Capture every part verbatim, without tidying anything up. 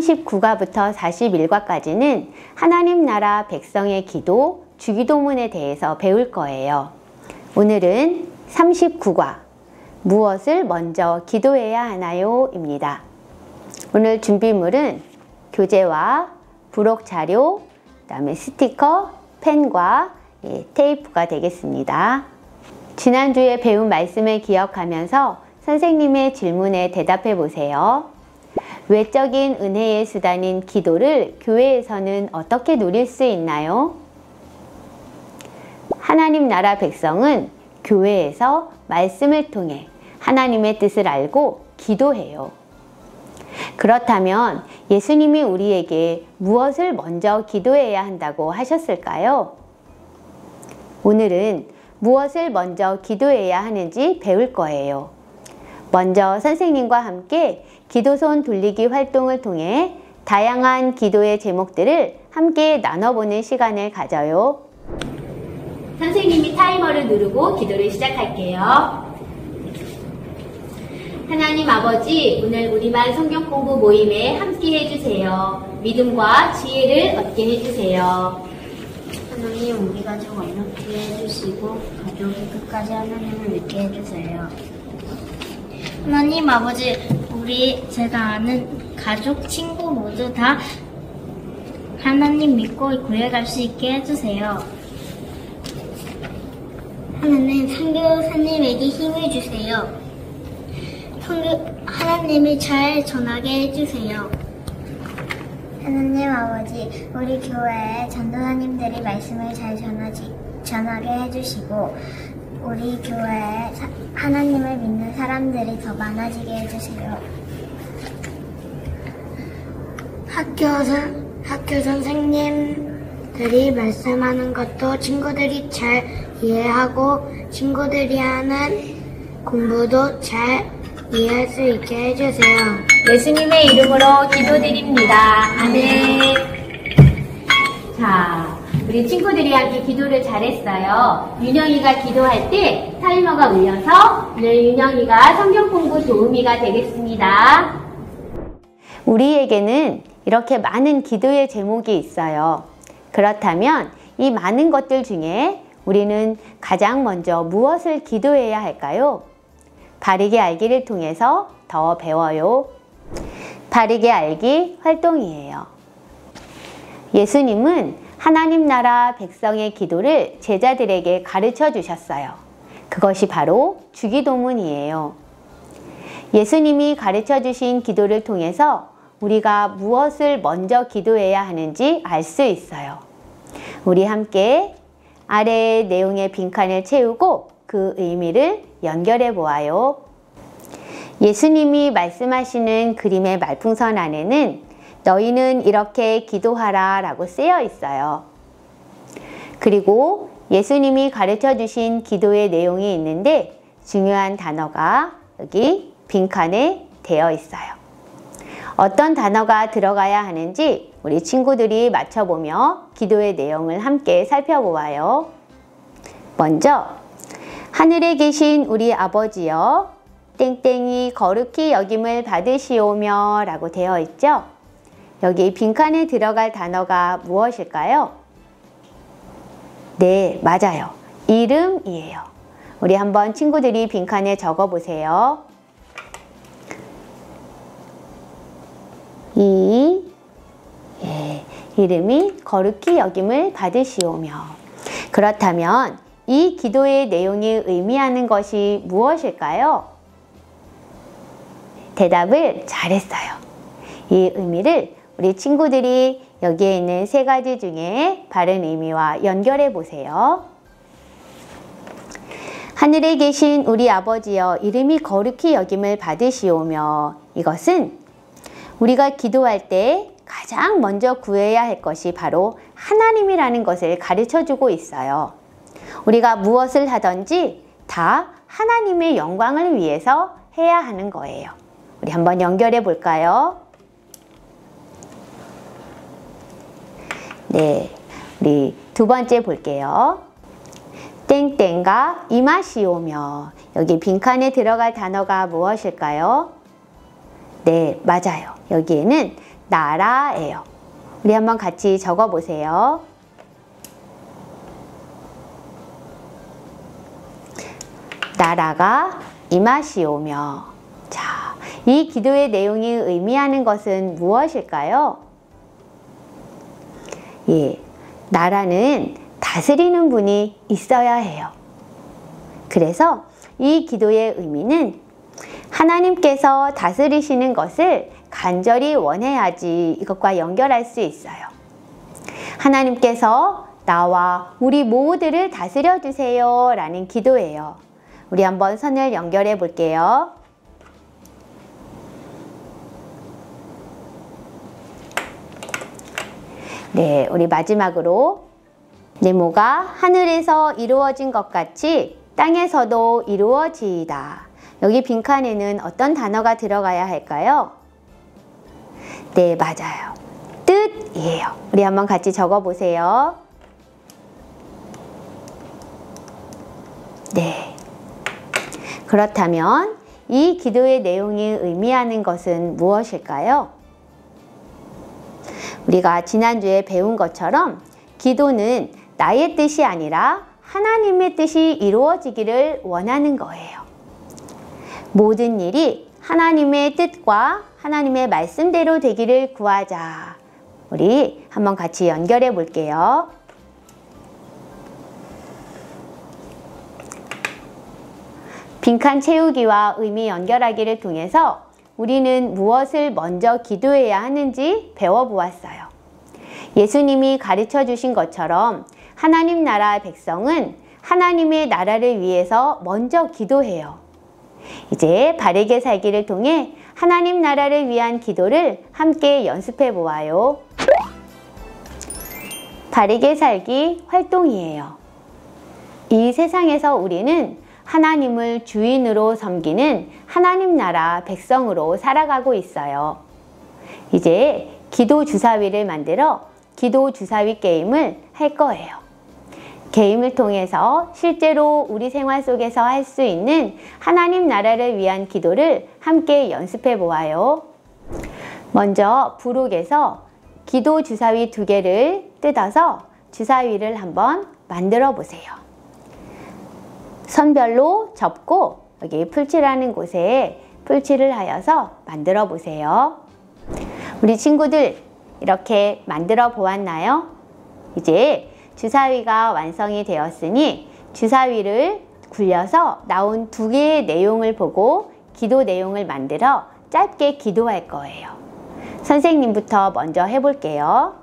삼십구 과부터 사십일 과까지는 하나님 나라 백성의 기도, 주기도문에 대해서 배울 거예요. 오늘은 삼십구 과 무엇을 먼저 기도해야 하나요? 입니다. 오늘 준비물은 교재와 부록 자료, 그 다음에 스티커, 펜과 예, 테이프가 되겠습니다. 지난주에 배운 말씀을 기억하면서 선생님의 질문에 대답해 보세요. 외적인 은혜의 수단인 기도를 교회에서는 어떻게 누릴 수 있나요? 하나님 나라 백성은 교회에서 말씀을 통해 하나님의 뜻을 알고 기도해요. 그렇다면 예수님이 우리에게 무엇을 먼저 기도해야 한다고 하셨을까요? 오늘은 무엇을 먼저 기도해야 하는지 배울 거예요. 먼저 선생님과 함께 기도손 돌리기 활동을 통해 다양한 기도의 제목들을 함께 나눠보는 시간을 가져요. 선생님이 타이머를 누르고 기도를 시작할게요. 하나님 아버지, 오늘 우리반 성경 공부 모임에 함께 해주세요. 믿음과 지혜를 얻게 해주세요. 하나님, 우리 가족 어렵게 해주시고 가족이 끝까지 하나님을 믿게 해주세요. 하나님 아버지, 우리 제가 아는 가족, 친구 모두 다 하나님 믿고 구해갈 수 있게 해주세요. 하나님, 선교사님에게 힘을 주세요. 선교, 하나님이 잘 전하게 해주세요. 하나님 아버지, 우리 교회에 전도사님들이 말씀을 잘 전하지, 전하게 해주시고 우리 교회에 사, 하나님을 믿는 사람들이 더 많아지게 해주세요. 학교, 선, 학교 선생님들이 말씀하는 것도 친구들이 잘 이해하고 친구들이 하는 공부도 잘 이해할 수 있게 해주세요. 예수님의 이름으로 기도드립니다. 아멘. 자, 우리 친구들이 함께 기도를 잘했어요. 윤영이가 기도할 때 타이머가 울려서 오늘 윤영이가 성경 공부 도우미가 되겠습니다. 우리에게는 이렇게 많은 기도의 제목이 있어요. 그렇다면 이 많은 것들 중에 우리는 가장 먼저 무엇을 기도해야 할까요? 바르게 알기를 통해서 더 배워요. 바르게 알기 활동이에요. 예수님은 하나님 나라 백성의 기도를 제자들에게 가르쳐 주셨어요. 그것이 바로 주기도문이에요. 예수님이 가르쳐 주신 기도를 통해서 우리가 무엇을 먼저 기도해야 하는지 알 수 있어요. 우리 함께 아래의 내용의 빈칸을 채우고 그 의미를 연결해 보아요. 예수님이 말씀하시는 그림의 말풍선 안에는 너희는 이렇게 기도하라 라고 쓰여 있어요. 그리고 예수님이 가르쳐 주신 기도의 내용이 있는데 중요한 단어가 여기 빈칸에 되어 있어요. 어떤 단어가 들어가야 하는지 우리 친구들이 맞춰보며 기도의 내용을 함께 살펴보아요. 먼저 하늘에 계신 우리 아버지여 땡땡이 거룩히 여김을 받으시오며 라고 되어 있죠. 여기 빈칸에 들어갈 단어가 무엇일까요? 네, 맞아요. 이름이에요. 우리 한번 친구들이 빈칸에 적어 보세요. 이 예, 이름이 거룩히 여김을 받으시오며. 그렇다면 이 기도의 내용이 의미하는 것이 무엇일까요? 대답을 잘했어요. 이 의미를 우리 친구들이 여기에 있는 세 가지 중에 바른 의미와 연결해 보세요. 하늘에 계신 우리 아버지여 이름이 거룩히 여김을 받으시오며. 이것은 우리가 기도할 때 가장 먼저 구해야 할 것이 바로 하나님이라는 것을 가르쳐주고 있어요. 우리가 무엇을 하든지 다 하나님의 영광을 위해서 해야 하는 거예요. 우리 한번 연결해 볼까요? 네, 우리 두 번째 볼게요. 땡땡가 임하시오며. 여기 빈칸에 들어갈 단어가 무엇일까요? 네, 맞아요. 여기에는 나라예요. 우리 한번 같이 적어보세요. 나라가 임하시오며. 자, 이 기도의 내용이 의미하는 것은 무엇일까요? 예, 나라는 다스리는 분이 있어야 해요. 그래서 이 기도의 의미는 하나님께서 다스리시는 것을 간절히 원해야지 이것과 연결할 수 있어요. 하나님께서 나와 우리 모두를 다스려 주세요 라는 기도예요. 우리 한번 선을 연결해 볼게요. 네, 우리 마지막으로 네모가 하늘에서 이루어진 것 같이 땅에서도 이루어지이다. 여기 빈칸에는 어떤 단어가 들어가야 할까요? 네, 맞아요. 뜻이에요. 우리 한번 같이 적어보세요. 네. 그렇다면 이 기도의 내용이 의미하는 것은 무엇일까요? 우리가 지난주에 배운 것처럼 기도는 나의 뜻이 아니라 하나님의 뜻이 이루어지기를 원하는 거예요. 모든 일이 하나님의 뜻과 하나님의 말씀대로 되기를 구하자. 우리 한번 같이 연결해 볼게요. 빈칸 채우기와 의미 연결하기를 통해서 우리는 무엇을 먼저 기도해야 하는지 배워보았어요. 예수님이 가르쳐 주신 것처럼 하나님 나라 백성은 하나님의 나라를 위해서 먼저 기도해요. 이제 바르게 살기를 통해 하나님 나라를 위한 기도를 함께 연습해 보아요. 바르게 살기 활동이에요. 이 세상에서 우리는 하나님을 주인으로 섬기는 하나님 나라 백성으로 살아가고 있어요. 이제 기도 주사위를 만들어 기도 주사위 게임을 할 거예요. 게임을 통해서 실제로 우리 생활 속에서 할 수 있는 하나님 나라를 위한 기도를 함께 연습해 보아요. 먼저 부록에서 기도 주사위 두 개를 뜯어서 주사위를 한번 만들어 보세요. 선별로 접고 여기 풀칠하는 곳에 풀칠을 하여서 만들어 보세요. 우리 친구들 이렇게 만들어 보았나요? 이제 주사위가 완성이 되었으니 주사위를 굴려서 나온 두 개의 내용을 보고 기도 내용을 만들어 짧게 기도할 거예요. 선생님부터 먼저 해볼게요.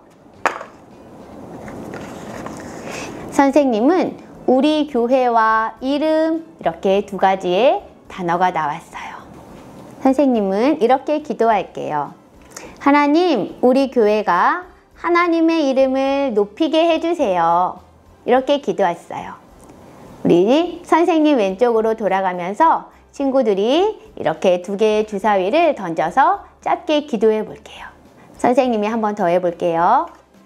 선생님은 우리 교회와 이름 이렇게 두 가지의 단어가 나왔어요. 선생님은 이렇게 기도할게요. 하나님, 우리 교회가 하나님의 이름을 높이게 해주세요. 이렇게 기도했어요. 우리 선생님 왼쪽으로 돌아가면서 친구들이 이렇게 두 개의 주사위를 던져서 짧게 기도해 볼게요. 선생님이 한 번 더 해볼게요.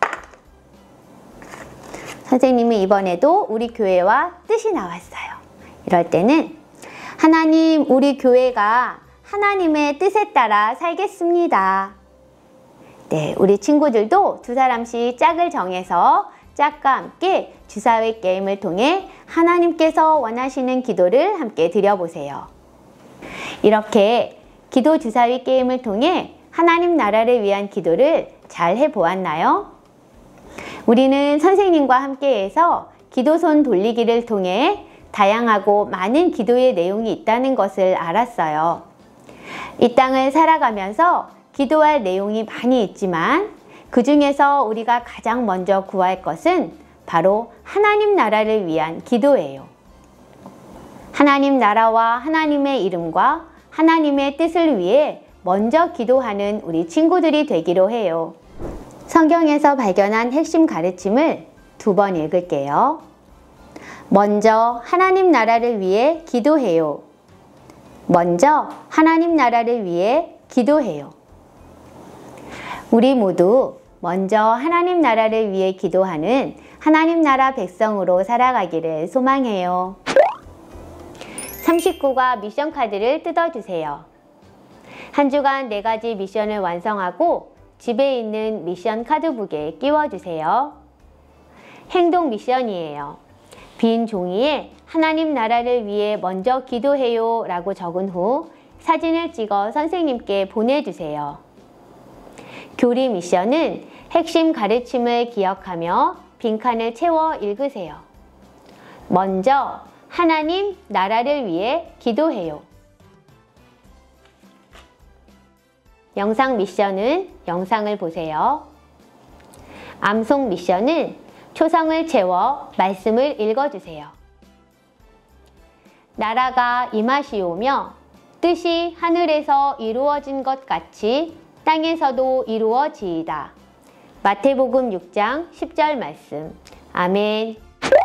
선생님은 이번에도 우리 교회와 뜻이 나왔어요. 이럴 때는 하나님, 우리 교회가 하나님의 뜻에 따라 살겠습니다. 네, 우리 친구들도 두 사람씩 짝을 정해서 짝과 함께 주사위 게임을 통해 하나님께서 원하시는 기도를 함께 드려보세요. 이렇게 기도 주사위 게임을 통해 하나님 나라를 위한 기도를 잘 해보았나요? 우리는 선생님과 함께해서 기도손 돌리기를 통해 다양하고 많은 기도의 내용이 있다는 것을 알았어요. 이 땅을 살아가면서 기도할 내용이 많이 있지만 그 중에서 우리가 가장 먼저 구할 것은 바로 하나님 나라를 위한 기도예요. 하나님 나라와 하나님의 이름과 하나님의 뜻을 위해 먼저 기도하는 우리 친구들이 되기로 해요. 성경에서 발견한 핵심 가르침을 두 번 읽을게요. 먼저 하나님 나라를 위해 기도해요. 먼저 하나님 나라를 위해 기도해요. 우리 모두 먼저 하나님 나라를 위해 기도하는 하나님 나라 백성으로 살아가기를 소망해요. 삼십구 과 미션 카드를 뜯어주세요. 한 주간 네 가지 미션을 완성하고 집에 있는 미션 카드북에 끼워주세요. 행동 미션이에요. 빈 종이에 하나님 나라를 위해 먼저 기도해요 라고 적은 후 사진을 찍어 선생님께 보내주세요. 교리 미션은 핵심 가르침을 기억하며 빈칸을 채워 읽으세요. 먼저 하나님 나라를 위해 기도해요. 영상 미션은 영상을 보세요. 암송 미션은 초성을 채워 말씀을 읽어주세요. 나라가 임하시오며 뜻이 하늘에서 이루어진 것 같이 땅에서도 이루어지이다. 마태복음 육 장 십 절 말씀. 아멘.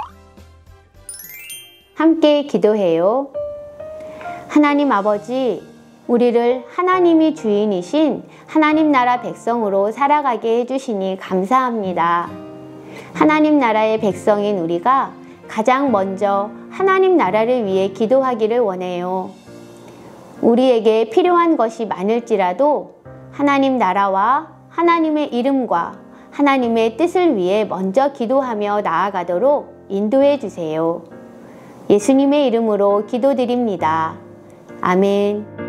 함께 기도해요. 하나님 아버지, 우리를 하나님이 주인이신 하나님 나라 백성으로 살아가게 해주시니 감사합니다. 하나님 나라의 백성인 우리가 가장 먼저 하나님 나라를 위해 기도하기를 원해요. 우리에게 필요한 것이 많을지라도 하나님 나라와 하나님의 이름과 하나님의 뜻을 위해 먼저 기도하며 나아가도록 인도해 주세요. 예수님의 이름으로 기도드립니다. 아멘.